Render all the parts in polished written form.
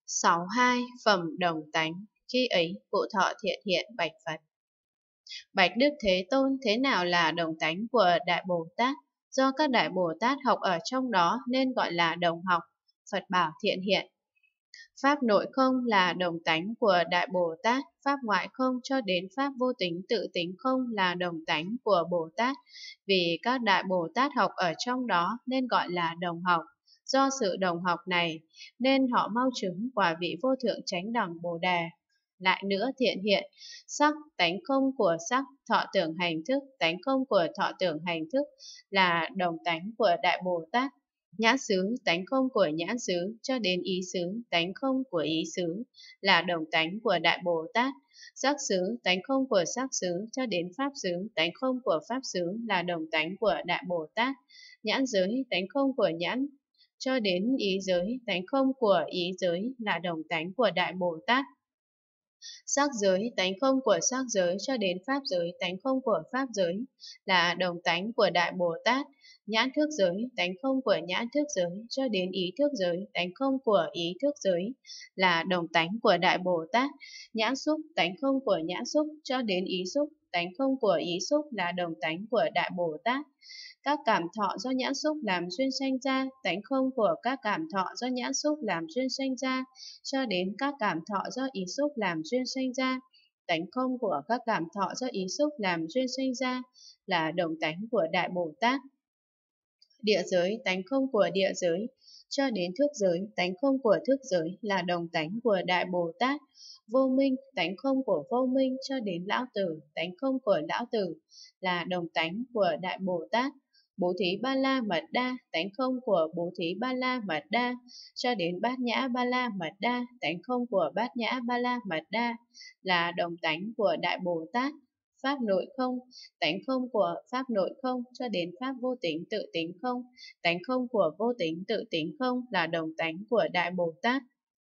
62. Phẩm đồng tánh. Khi ấy cụ thọ thiện hiện bạch Phật: Bạch Đức Thế Tôn, thế nào là đồng tánh của Đại Bồ Tát? Do các Đại Bồ Tát học ở trong đó nên gọi là đồng học. Phật bảo thiện hiện: Pháp nội không là đồng tánh của Đại Bồ Tát, Pháp ngoại không cho đến Pháp vô tính tự tính không là đồng tánh của Bồ Tát. Vì các Đại Bồ Tát học ở trong đó nên gọi là đồng học. Do sự đồng học này nên họ mau chứng quả vị vô thượng chánh đẳng Bồ Đề. Lại nữa thiện hiện: Sắc, tánh không của sắc, thọ tưởng hành thức, tánh không của thọ tưởng hành thức là đồng tánh của Đại Bồ Tát. Nhãn xứ, tánh không của nhãn xứ cho đến ý xứ, tánh không của ý xứ là đồng tánh của Đại Bồ Tát. Sắc xứ, tánh không của sắc xứ cho đến pháp xứ, tánh không của pháp xứ là đồng tánh của Đại Bồ Tát. Nhãn giới, tánh không của nhãn cho đến ý giới, tánh không của ý giới là đồng tánh của Đại Bồ Tát. Sắc giới, tánh không của sắc giới cho đến pháp giới, tánh không của pháp giới là đồng tánh của Đại Bồ Tát. Nhãn thức giới, tánh không của nhãn thức giới cho đến ý thức giới, tánh không của ý thức giới là đồng tánh của Đại Bồ Tát. Nhãn xúc, tánh không của nhãn xúc cho đến ý xúc, tánh không của ý xúc là đồng tánh của Đại Bồ Tát. Các cảm thọ do nhãn xúc làm duyên sanh ra, tánh không của các cảm thọ do nhãn xúc làm duyên sanh ra cho đến các cảm thọ do ý xúc làm duyên sanh ra, tánh không của các cảm thọ do ý xúc làm duyên sanh ra là đồng tánh của Đại Bồ Tát. Địa giới, tánh không của địa giới cho đến thức giới, tánh không của thức giới là đồng tánh của Đại Bồ Tát. Vô minh, tánh không của vô minh cho đến lão tử, tánh không của lão tử là đồng tánh của Đại Bồ Tát. Bố thí ba la mật đa, tánh không của bố thí ba la mật đa cho đến bát nhã ba la mật đa, tánh không của bát nhã ba la mật đa là đồng tánh của Đại Bồ Tát. Pháp nội không, tánh không của pháp nội không cho đến pháp vô tính tự tính không, tánh không của vô tính tự tính không là đồng tánh của Đại Bồ Tát.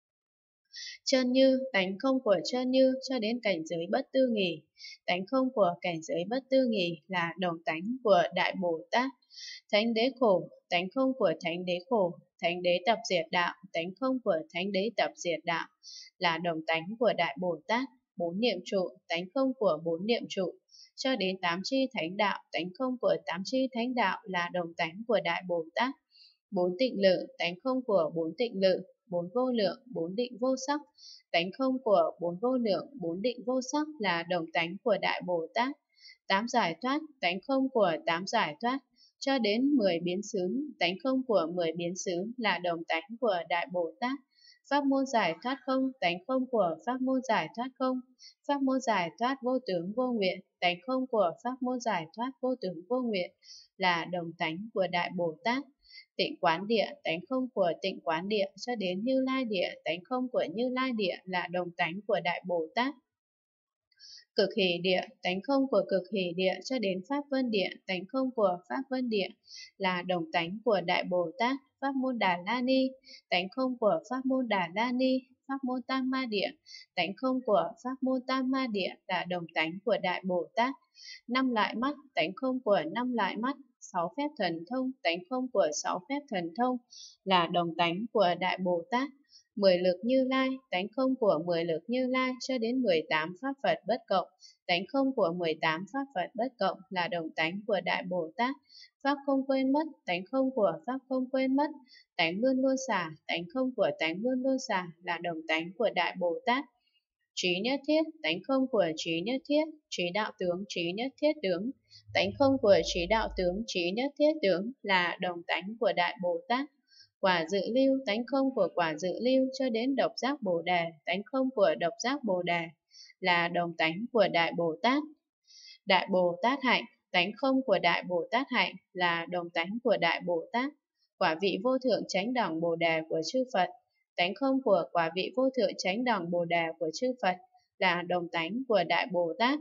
Chơn như, tánh không của chơn như cho đến cảnh giới bất tư nghì, tánh không của cảnh giới bất tư nghì là đồng tánh của Đại Bồ Tát. Thánh đế khổ, tánh không của thánh đế khổ, thánh đế tập diệt đạo, tánh không của thánh đế tập diệt đạo là đồng tánh của Đại Bồ Tát. Bốn niệm trụ, tánh không của bốn niệm trụ cho đến tám chi thánh đạo, tánh không của tám chi thánh đạo là đồng tánh của Đại Bồ Tát. Bốn tịnh lự, tánh không của bốn tịnh lự, bốn vô lượng, bốn định vô sắc, tánh không của bốn vô lượng, bốn định vô sắc là đồng tánh của Đại Bồ Tát. Tám giải thoát, tánh không của tám giải thoát cho đến 10 biến xứ, tánh không của 10 biến xứ là đồng tánh của Đại Bồ Tát. Pháp môn giải thoát không, tánh không của pháp môn giải thoát không, pháp môn giải thoát vô tướng vô nguyện, tánh không của pháp môn giải thoát vô tướng vô nguyện là đồng tánh của Đại Bồ Tát. Tịnh quán địa, tánh không của tịnh quán địa cho đến Như Lai địa, tánh không của Như Lai địa là đồng tánh của Đại Bồ Tát. Cực hỷ địa, tánh không của cực hỷ địa cho đến Pháp Vân địa, tánh không của Pháp Vân địa là đồng tánh của Đại Bồ Tát. Pháp môn Đà La Ni, tánh không của Pháp môn Đà La Ni, Pháp môn Tam Ma địa, tánh không của Pháp môn Tam Ma địa là đồng tánh của Đại Bồ Tát. Năm loại mắt, tánh không của năm loại mắt, sáu phép thần thông, tánh không của sáu phép thần thông là đồng tánh của Đại Bồ Tát. 10 lực Như Lai, tánh không của 10 lực Như Lai cho đến 18 pháp Phật bất cộng, tánh không của 18 pháp Phật bất cộng là đồng tánh của Đại Bồ Tát. Pháp không quên mất, tánh không của pháp không quên mất, tánh luôn luôn xả, tánh không của tánh luôn luôn xả là đồng tánh của Đại Bồ Tát. Trí nhất thiết, tánh không của trí nhất thiết, trí đạo tướng, trí nhất thiết tướng, tánh không của trí đạo tướng, trí nhất thiết tướng là đồng tánh của Đại Bồ Tát. Quả dự lưu, tánh không của quả dự lưu cho đến độc giác Bồ Đề, tánh không của độc giác Bồ Đề là đồng tánh của Đại Bồ Tát. Đại Bồ Tát hạnh, tánh không của Đại Bồ Tát hạnh là đồng tánh của Đại Bồ Tát. Quả vị vô thượng chánh đẳng Bồ Đề của chư Phật, tánh không của quả vị vô thượng chánh đẳng Bồ Đề của chư Phật là đồng tánh của Đại Bồ Tát.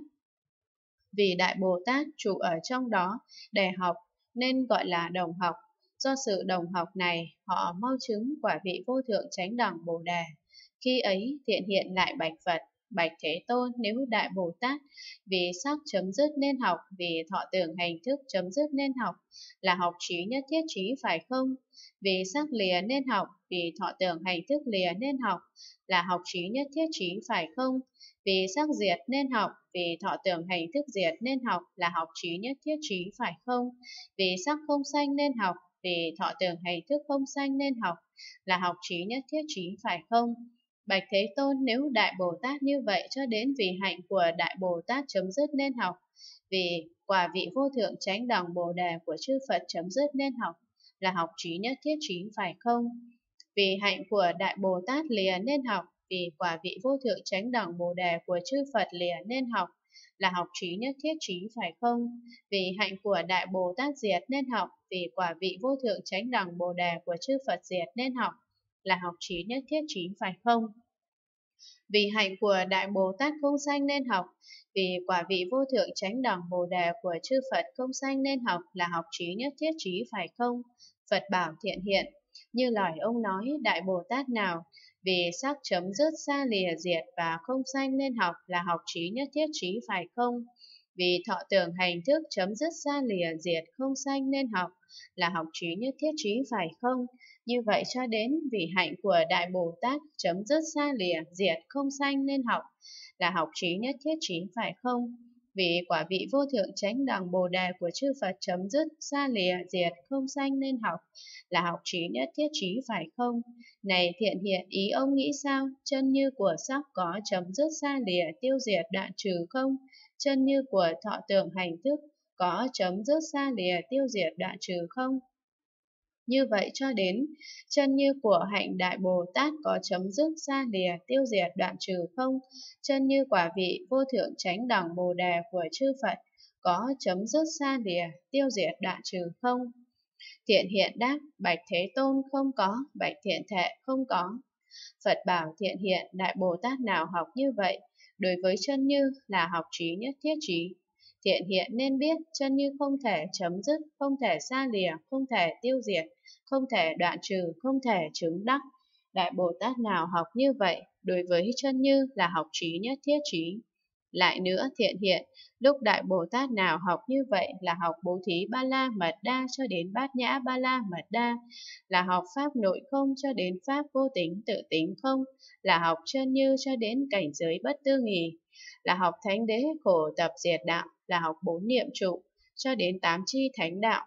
Vì Đại Bồ Tát trụ ở trong đó để học nên gọi là đồng học. Do sự đồng học này, họ mau chứng quả vị vô thượng chánh đẳng Bồ Đề. Khi ấy thiện hiện lại bạch Phật: Bạch Thế Tôn, nếu Đại Bồ Tát vì sắc chấm dứt nên học, vì thọ tưởng hành thức chấm dứt nên học, là học trí nhất thiết trí phải không? Vì sắc lìa nên học, vì thọ tưởng hành thức lìa nên học, là học trí nhất thiết trí phải không? Vì sắc diệt nên học, vì thọ tưởng hành thức diệt nên học, là học trí nhất thiết trí phải không? Vì sắc không sanh nên học, vì thọ tưởng hành thức không sanh nên học, là học trí nhất thiết trí phải không? Bạch Thế Tôn, nếu Đại Bồ Tát như vậy cho đến vì hạnh của Đại Bồ Tát chấm dứt nên học, vì quả vị vô thượng chánh đẳng Bồ Đề của chư Phật chấm dứt nên học, là học trí nhất thiết trí phải không? Vì hạnh của Đại Bồ Tát lìa nên học, vì quả vị vô thượng chánh đẳng Bồ Đề của chư Phật lìa nên học, là học trí nhất thiết trí phải không? Vì hạnh của Đại Bồ Tát diệt nên học, vì quả vị vô thượng chánh đẳng Bồ Đề của chư Phật diệt nên học, là học trí nhất thiết trí phải không? Vì hạnh của Đại Bồ Tát không sanh nên học, vì quả vị vô thượng chánh đẳng Bồ Đề của chư Phật không sanh nên học, là học trí nhất thiết trí phải không? Phật bảo Thiện Hiện, như lời ông nói, Đại Bồ Tát nào vì sắc chấm dứt xa lìa diệt và không sanh nên học, là học trí nhất thiết trí phải không? Vì thọ tưởng hành thức chấm dứt xa lìa diệt không sanh nên học, là học trí nhất thiết trí phải không? Như vậy cho đến vì hạnh của Đại Bồ Tát chấm dứt xa lìa diệt không sanh nên học, là học trí nhất thiết trí phải không? Vì quả vị vô thượng chánh đẳng Bồ Đề của chư Phật chấm dứt xa lìa diệt không sanh nên học, là học trí nhất thiết trí phải không? Này Thiện Hiện, ý ông nghĩ sao? Chân như của sắc có chấm dứt xa lìa tiêu diệt đoạn trừ không? Chân như của thọ tưởng hành thức có chấm dứt xa lìa tiêu diệt đoạn trừ không? Như vậy cho đến chân như của hạnh Đại Bồ Tát có chấm dứt xa lìa tiêu diệt đoạn trừ không? Chân như quả vị vô thượng chánh đẳng Bồ Đề của chư Phật có chấm dứt xa lìa tiêu diệt đoạn trừ không? Thiện Hiện đáp, bạch Thế Tôn không có, bạch Thiện Thệ không có. Phật bảo Thiện Hiện, Đại Bồ Tát nào học như vậy, đối với chân như là học trí nhất thiết trí. Thiện Hiện nên biết chân như không thể chấm dứt, không thể xa lìa, không thể tiêu diệt, không thể đoạn trừ, không thể chứng đắc. Đại Bồ Tát nào học như vậy, đối với chân như là học trí nhất thiết trí. Lại nữa Thiện Hiện, lúc Đại Bồ Tát nào học như vậy là học bố thí ba la mật đa cho đến bát nhã ba la mật đa, là học pháp nội không cho đến pháp vô tính tự tính không, là học chân như cho đến cảnh giới bất tư nghì, là học thánh đế khổ tập diệt đạo, là học bốn niệm trụ cho đến tám chi thánh đạo,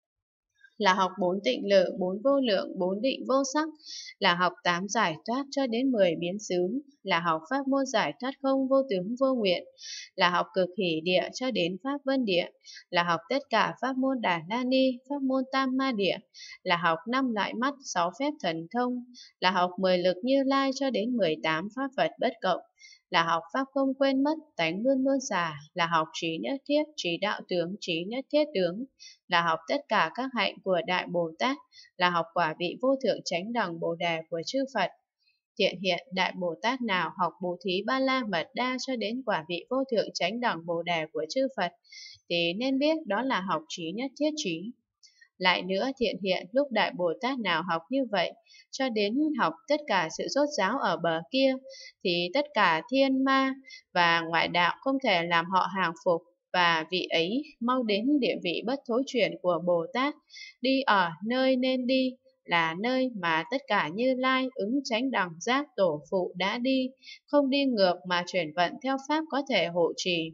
là học bốn tịnh lự, bốn vô lượng, bốn định vô sắc, là học tám giải thoát cho đến 10 biến xứ, là học pháp môn giải thoát không vô tướng vô nguyện, là học cực hỷ địa cho đến pháp vân địa, là học tất cả pháp môn Đà La Ni, pháp môn Tam Ma địa, là học 5 loại mắt, 6 phép thần thông, là học 10 lực Như Lai cho đến 18 pháp Phật bất cộng, là học pháp không quên mất, tánh luôn luôn xả, là học trí nhất thiết, trí đạo tướng, trí nhất thiết tướng, là học tất cả các hạnh của Đại Bồ Tát, là học quả vị vô thượng chánh đẳng Bồ Đề của chư Phật. Thiện Hiện, Đại Bồ Tát nào học bố thí ba la mật đa cho đến quả vị vô thượng chánh đẳng Bồ Đề của chư Phật, thì nên biết đó là học trí nhất thiết trí. Lại nữa Thiện Hiện, lúc Đại Bồ Tát nào học như vậy, cho đến học tất cả sự rốt ráo ở bờ kia, thì tất cả thiên ma và ngoại đạo không thể làm họ hàng phục, và vị ấy mau đến địa vị bất thối chuyển của Bồ Tát, đi ở nơi nên đi, là nơi mà tất cả Như Lai ứng chánh đẳng giác tổ phụ đã đi, không đi ngược mà chuyển vận theo pháp có thể hộ trì.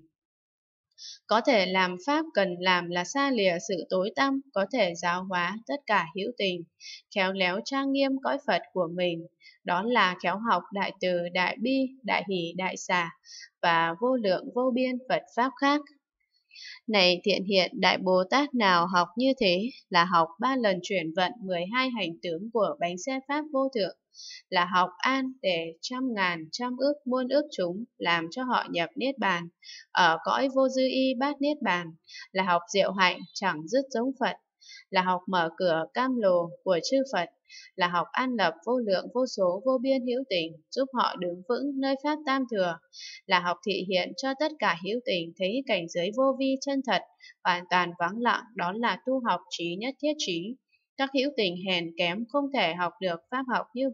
Có thể làm pháp cần làm là xa lìa sự tối tăm, có thể giáo hóa tất cả hữu tình, khéo léo trang nghiêm cõi Phật của mình. Đó là khéo học đại từ, đại bi, đại hỷ, đại xả và vô lượng vô biên Phật Pháp khác. Này Thiện Hiện, Đại Bồ Tát nào học như thế là học 3 lần chuyển vận 12 hành tướng của bánh xe Pháp vô thượng, là học an để trăm ngàn trăm ước muôn ước chúng làm cho họ nhập Niết Bàn, ở cõi vô dư y bát Niết Bàn, là học diệu hạnh chẳng dứt giống Phật, là học mở cửa cam lồ của chư Phật, là học an lập vô lượng vô số vô biên hữu tình, giúp họ đứng vững nơi pháp tam thừa, là học thị hiện cho tất cả hữu tình thấy cảnh giới vô vi chân thật, hoàn toàn vắng lặng, đó là tu học trí nhất thiết trí. Các hữu tình hèn kém không thể học được pháp học như vậy,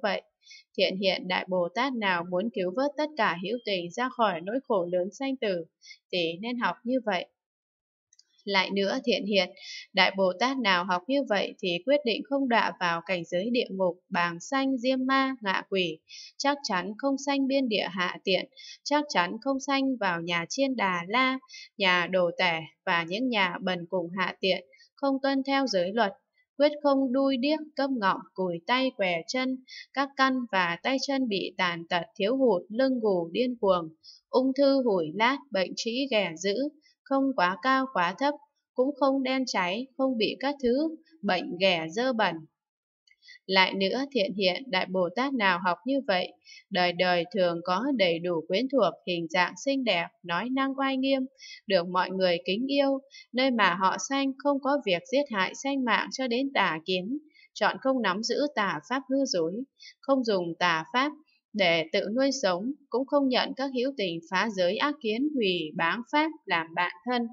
Thiện hiện Đại Bồ Tát nào muốn cứu vớt tất cả hữu tình ra khỏi nỗi khổ lớn sanh tử, thì nên học như vậy. Lại nữa, thiện hiện, Đại Bồ Tát nào học như vậy thì quyết định không đọa vào cảnh giới địa ngục, bàng sanh, diêm ma, ngạ quỷ, chắc chắn không sanh biên địa hạ tiện, chắc chắn không sanh vào nhà chiên đà la, nhà đồ tể và những nhà bần cùng hạ tiện, không tuân theo giới luật, quyết không đuôi điếc, câm ngọng, cùi tay, què chân, các căn và tay chân bị tàn tật, thiếu hụt, lưng gù, điên cuồng, ung thư, hủi lát, bệnh trĩ, ghẻ dữ, không quá cao quá thấp, cũng không đen cháy, không bị các thứ bệnh ghẻ dơ bẩn. Lại nữa, thiện hiện Đại Bồ Tát nào học như vậy, đời đời thường có đầy đủ quyến thuộc, hình dạng xinh đẹp, nói năng oai nghiêm, được mọi người kính yêu, nơi mà họ sanh không có việc giết hại sanh mạng cho đến tà kiến, chọn không nắm giữ tà pháp hư dối, không dùng tà pháp để tự nuôi sống, cũng không nhận các hữu tình phá giới ác kiến hủy báng pháp làm bạn thân.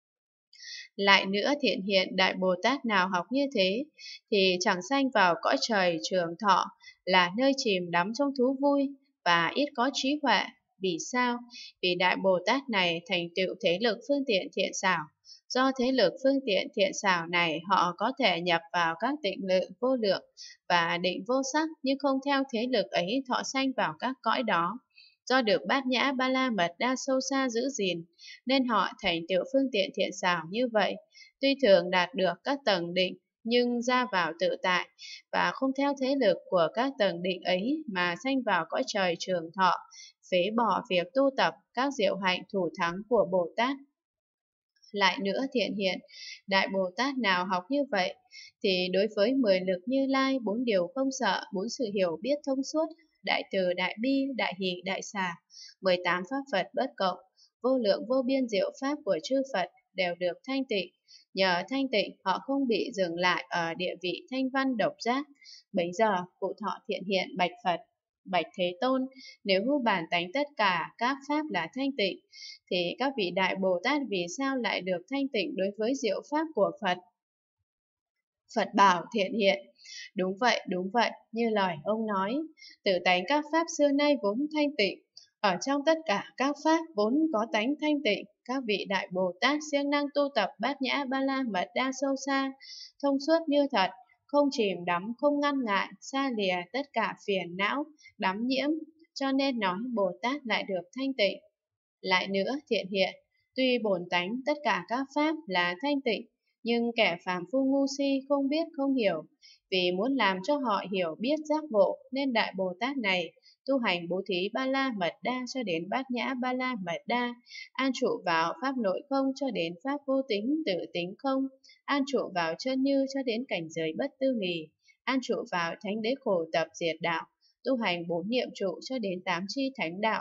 Lại nữa, thiện hiện Đại Bồ Tát nào học như thế thì chẳng sanh vào cõi trời trường thọ, là nơi chìm đắm trong thú vui và ít có trí huệ. Vì sao? Vì Đại Bồ Tát này thành tựu thế lực phương tiện thiện xảo. Do thế lực phương tiện thiện xảo này, họ có thể nhập vào các tịnh lự vô lượng và định vô sắc, nhưng không theo thế lực ấy thọ sanh vào các cõi đó. Do được Bát Nhã Ba La Mật Đa sâu xa giữ gìn, nên họ thành tựu phương tiện thiện xảo như vậy. Tuy thường đạt được các tầng định, nhưng ra vào tự tại, và không theo thế lực của các tầng định ấy mà sanh vào cõi trời trường thọ, phế bỏ việc tu tập các diệu hạnh thủ thắng của Bồ Tát. Lại nữa, thiện hiện Đại Bồ Tát nào học như vậy, thì đối với 10 lực Như Lai, 4 điều không sợ, 4 sự hiểu biết thông suốt, đại từ, đại bi, đại hỷ, đại xả, 18 pháp Phật bất cộng, vô lượng vô biên diệu pháp của chư Phật đều được thanh tịnh. Nhờ thanh tịnh, họ không bị dừng lại ở địa vị thanh văn độc giác. Bấy giờ, cụ thọ thiện hiện bạch Phật: Bạch Thế Tôn, nếu bản tánh tất cả các pháp là thanh tịnh, thì các vị Đại Bồ Tát vì sao lại được thanh tịnh đối với diệu pháp của Phật? Phật bảo thiện hiện: đúng vậy, như lời ông nói, tự tánh các pháp xưa nay vốn thanh tịnh. Ở trong tất cả các pháp vốn có tánh thanh tịnh, các vị Đại Bồ Tát siêng năng tu tập Bát Nhã Ba La Mật Đa sâu xa, thông suốt như thật, không chìm đắm, không ngăn ngại, xa lìa tất cả phiền não, đắm nhiễm, cho nên nói Bồ Tát lại được thanh tịnh. Lại nữa, thiện hiện, tuy bổn tánh tất cả các pháp là thanh tịnh, nhưng kẻ phàm phu ngu si không biết không hiểu, vì muốn làm cho họ hiểu biết giác ngộ, nên Đại Bồ Tát này tu hành bố thí Ba La Mật Đa cho đến Bát Nhã Ba La Mật Đa, an trụ vào pháp nội không cho đến pháp vô tính tự tính không, an trụ vào chân như cho đến cảnh giới bất tư nghì, an trụ vào thánh đế khổ tập diệt đạo, tu hành 4 niệm trụ cho đến 8 chi thánh đạo,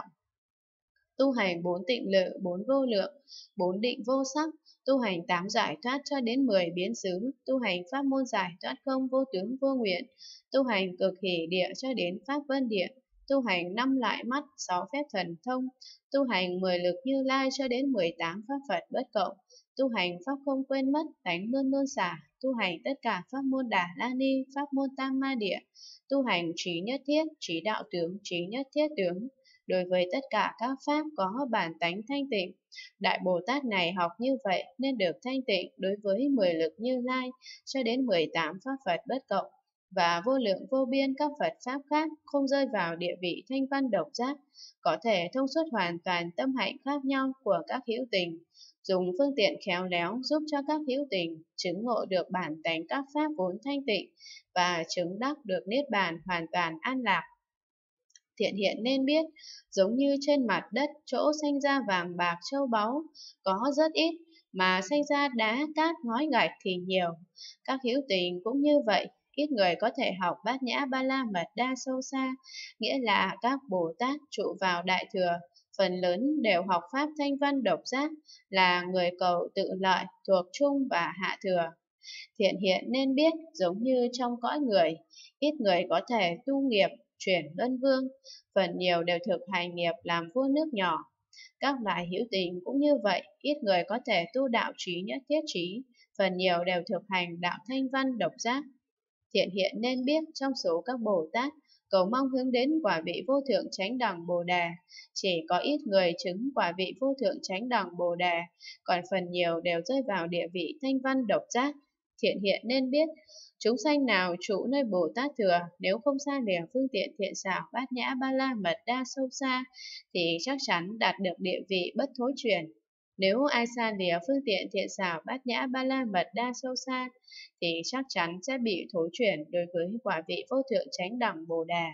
tu hành 4 tịnh lự, 4 vô lượng, 4 định vô sắc, tu hành 8 giải thoát cho đến 10 biến xứ, tu hành pháp môn giải thoát không vô tướng vô nguyện, tu hành cực hỷ địa cho đến pháp vân địa, tu hành 5 loại mắt, 6 phép thần thông, tu hành 10 lực Như Lai cho đến 18 pháp Phật bất cộng, tu hành pháp không quên mất, tánh luôn luôn xả, tu hành tất cả pháp môn Đà La Ni, pháp môn Tam Ma Địa, tu hành trí nhất thiết, trí đạo tướng, trí nhất thiết tướng. Đối với tất cả các pháp có bản tánh thanh tịnh, Đại Bồ Tát này học như vậy nên được thanh tịnh đối với 10 lực Như Lai cho đến 18 pháp Phật bất cộng, và vô lượng vô biên các Phật pháp khác, không rơi vào địa vị thanh văn độc giác, có thể thông suốt hoàn toàn tâm hạnh khác nhau của các hữu tình, dùng phương tiện khéo léo giúp cho các hữu tình chứng ngộ được bản tánh các pháp vốn thanh tịnh và chứng đắc được niết bàn hoàn toàn an lạc. Thiện hiện nên biết, giống như trên mặt đất chỗ sanh ra vàng bạc châu báu có rất ít, mà sanh ra đá cát ngói gạch thì nhiều. Các hữu tình cũng như vậy, ít người có thể học Bát Nhã Ba La Mật Đa sâu xa, nghĩa là các Bồ Tát trụ vào Đại Thừa, phần lớn đều học pháp thanh văn độc giác, là người cầu tự lợi, thuộc trung và hạ thừa. Thiện hiện nên biết, giống như trong cõi người, ít người có thể tu nghiệp chuyển luân vương, phần nhiều đều thực hành nghiệp làm vua nước nhỏ. Các loại hữu tình cũng như vậy, ít người có thể tu đạo trí nhất thiết trí, phần nhiều đều thực hành đạo thanh văn độc giác. Thiện hiện nên biết, trong số các Bồ Tát cầu mong hướng đến quả vị vô thượng chánh đẳng Bồ Đề. Chỉ có ít người chứng quả vị vô thượng chánh đẳng Bồ Đề, còn phần nhiều đều rơi vào địa vị thanh văn độc giác. Thiện hiện nên biết, chúng sanh nào trụ nơi Bồ Tát thừa, nếu không xa lìa phương tiện thiện xảo bát nhã ba la mật đa sâu xa, thì chắc chắn đạt được địa vị bất thối chuyển. Nếu ai xa lìa phương tiện thiện xảo bát nhã ba la mật đa sâu xa, thì chắc chắn sẽ bị thối chuyển đối với quả vị vô thượng chánh đẳng Bồ Đề.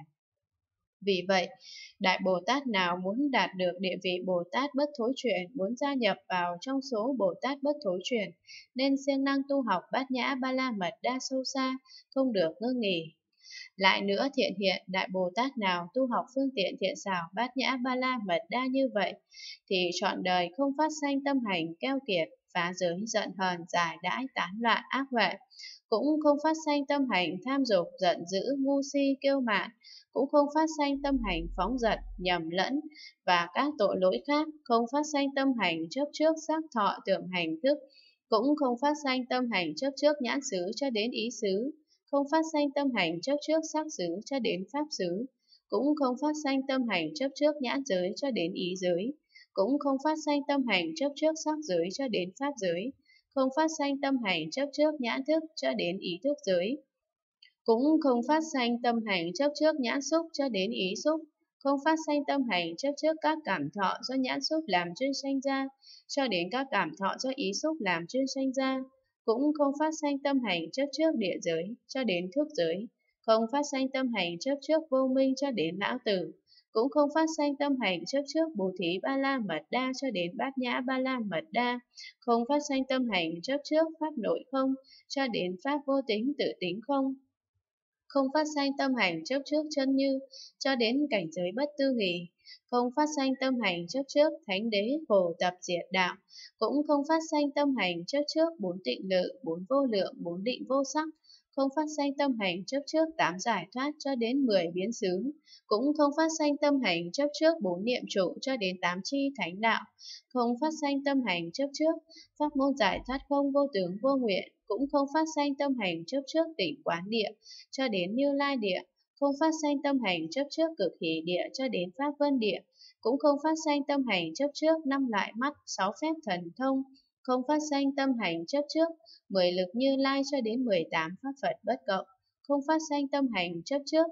Vì vậy, Đại Bồ Tát nào muốn đạt được địa vị Bồ Tát bất thối chuyển, muốn gia nhập vào trong số Bồ Tát bất thối chuyển, nên siêng năng tu học bát nhã ba la mật đa sâu xa, không được ngưng nghỉ. Lại nữa thiện hiện, Đại Bồ Tát nào tu học phương tiện thiện xảo bát nhã ba la mật đa như vậy, thì trọn đời không phát sanh tâm hành keo kiệt, phá giới giận hờn, giải đãi tán loạn ác huệ, cũng không phát sanh tâm hành tham dục, giận dữ, ngu si, kiêu mạn, cũng không phát sanh tâm hành phóng dật, nhầm lẫn và các tội lỗi khác, không phát sanh tâm hành chấp trước sắc thọ tưởng hành thức, cũng không phát sanh tâm hành chấp trước nhãn xứ cho đến ý xứ, không phát sanh tâm hành chấp trước sắc xứ cho đến pháp xứ, cũng không phát sanh tâm hành chấp trước nhãn giới cho đến ý giới, cũng không phát sanh tâm hành chấp trước sắc giới cho đến pháp giới, không phát sanh tâm hành chấp trước nhãn thức cho đến ý thức giới, cũng không phát sanh tâm hành chấp trước nhãn xúc cho đến ý xúc, không phát sanh tâm hành chấp trước các cảm thọ do nhãn xúc làm chuyên sanh ra, cho đến các cảm thọ do ý xúc làm chuyên sanh ra, cũng không phát sanh tâm hành chấp trước địa giới cho đến thức giới, không phát sanh tâm hành chấp trước vô minh cho đến lão tử, cũng không phát sanh tâm hành chấp trước bố thí ba la mật đa cho đến bát nhã ba la mật đa, không phát sanh tâm hành chấp trước pháp nội không cho đến pháp vô tính tự tính không, không phát sanh tâm hành chấp trước chân như cho đến cảnh giới bất tư nghì, không phát sanh tâm hành chấp trước thánh đế phổ tập diệt đạo, cũng không phát sanh tâm hành chấp trước bốn tịnh lự, bốn vô lượng, bốn định vô sắc, không phát sanh tâm hành chấp trước tám giải thoát cho đến 10 biến xứ, cũng không phát sanh tâm hành chấp trước bốn niệm trụ cho đến 8 chi thánh đạo, không phát sanh tâm hành chấp trước pháp môn giải thoát không vô tướng vô nguyện, cũng không phát sanh tâm hành chấp trước tỉnh quán địa cho đến Như Lai địa, không phát sanh tâm hành chấp trước cực hỷ địa cho đến Pháp Vân địa, cũng không phát sanh tâm hành chấp trước 5 loại mắt, 6 phép thần thông, không phát sanh tâm hành chấp trước 10 lực Như Lai cho đến 18 pháp Phật bất cộng, không phát sanh tâm hành chấp trước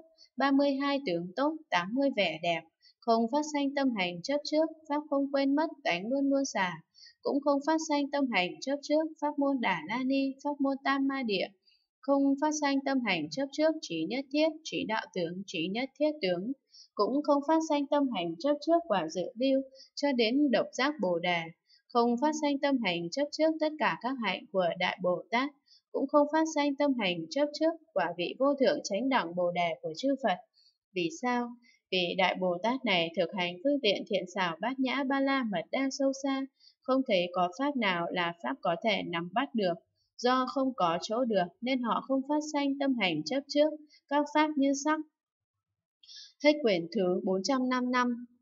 32 tướng tốt, 80 vẻ đẹp, không phát sanh tâm hành chấp trước pháp không quên mất, tánh luôn luôn xả, cũng không phát sanh tâm hành chấp trước pháp môn Đà La Ni, pháp môn Tam Ma Địa, không phát sanh tâm hành chấp trước trí nhất thiết, trí đạo tướng, trí nhất thiết tướng, cũng không phát sanh tâm hành chấp trước quả dự lưu cho đến độc giác Bồ Đề, không phát sanh tâm hành chấp trước tất cả các hạnh của Đại Bồ Tát, cũng không phát sanh tâm hành chấp trước quả vị vô thượng chánh đẳng Bồ Đề của chư Phật. Vì sao? Vì Đại Bồ Tát này thực hành phương tiện thiện xảo bát nhã ba la mật đa sâu xa, không thấy có pháp nào là pháp có thể nắm bắt được. Do không có chỗ được nên họ không phát sanh tâm hành chấp trước các pháp như sắc. Hết quyển thứ 455.